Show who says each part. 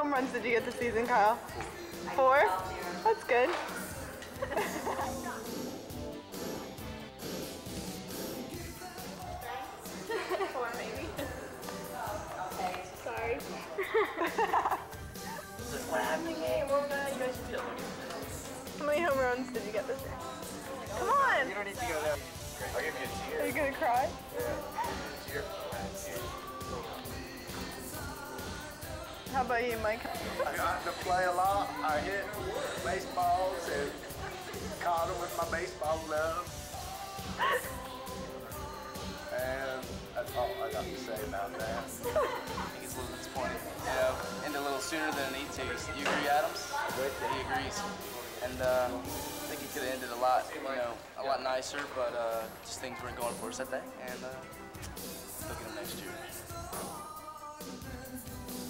Speaker 1: home runs did you get this season, Kyle? 4? That's good.
Speaker 2: Four, maybe. Sorry.
Speaker 3: What happened in the game? What you guys feel?
Speaker 1: How many home runs did you get this year? Come on!
Speaker 3: You don't need to go there. I'll give you a cheer.
Speaker 1: Are you gonna cry?
Speaker 3: Yeah. Cheer.
Speaker 1: How about you, Mike?
Speaker 4: I got to play a lot. I hit baseballs and caught them with my baseball glove. And that's all I got to say about that.
Speaker 5: I think it's a little disappointing. You know, end a little sooner than it needs to. You agree, Adams? He agrees. And I think it could have ended a lot, a lot nicer, but just things weren't going for us that day. And look at him next year.